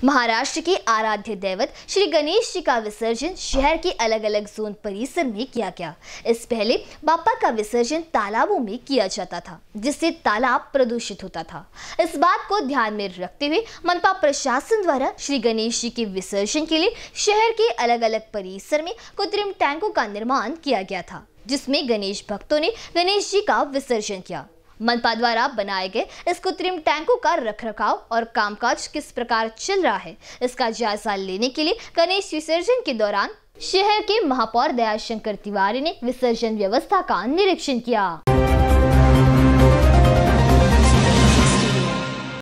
महाराष्ट्र के आराध्य दैवत श्री गणेश जी का विसर्जन शहर के अलग अलग जोन परिसर में किया गया। इस पहले बाप्पा का विसर्जन तालाबों में किया जाता था, जिससे तालाब प्रदूषित होता था। इस बात को ध्यान में रखते हुए मनपा प्रशासन द्वारा श्री गणेश जी के विसर्जन के लिए शहर के अलग अलग परिसर में कृत्रिम टैंकों का निर्माण किया गया था, जिसमें गणेश भक्तों ने गणेश जी का विसर्जन किया। मनपा द्वारा बनाए गए इस कृत्रिम टैंकों का रखरखाव और कामकाज किस प्रकार चल रहा है, इसका जायजा लेने के लिए गणेश विसर्जन के दौरान शहर के महापौर दयाशंकर तिवारी ने विसर्जन व्यवस्था का निरीक्षण किया।